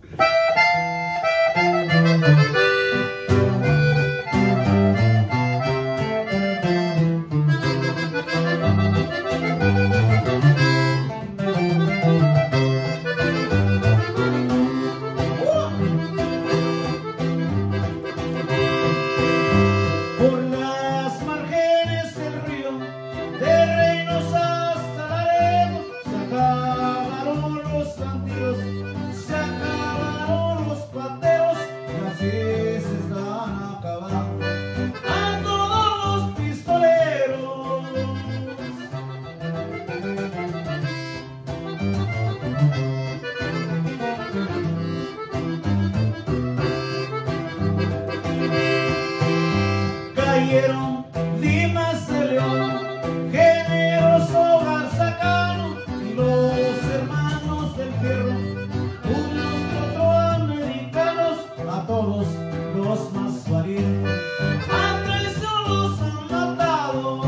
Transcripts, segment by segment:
Cayeron Dimas de León, generoso Garzacano y los hermanos del Fierro, unos protoamericanos, a todos los más valientes, a traición los han matado.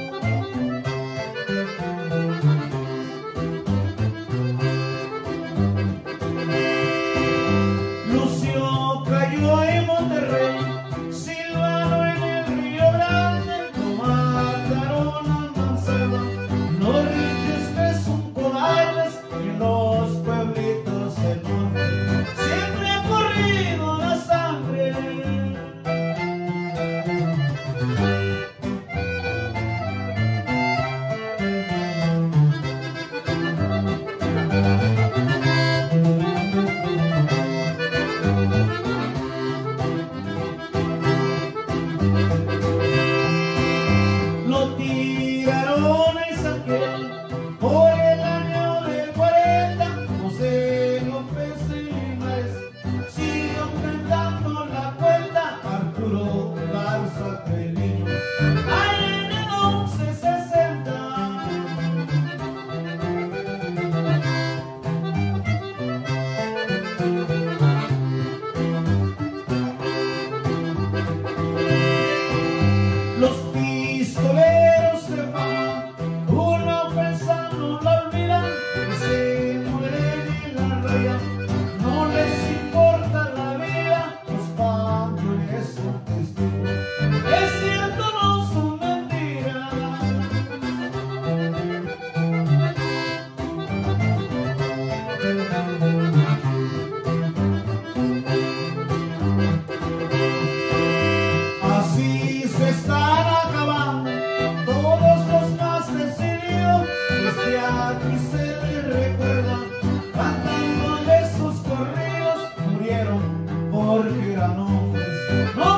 Lucio cayó en Monterrey, Silvano en el Río Grande, lo mataron a mansalva. No riques que son cobardes en los pueblitos del norte, siempre ha corrido la sangre. Lo tiraron a Isaquiel por el año del 40, José López y Limares siguió cantando la cuenta, Arturo Garza Trevino, allá en el 1160. Los pistoleros se van, una ofensa no la olvidan, y se mueren en la raya, no les importa la vida, los pañones son testigos, es cierto, no son mentiras. Así se están acabando todos los más decididos, desde aquí se les recuerda, cantando de sus corridos, murieron porque eran hombres. No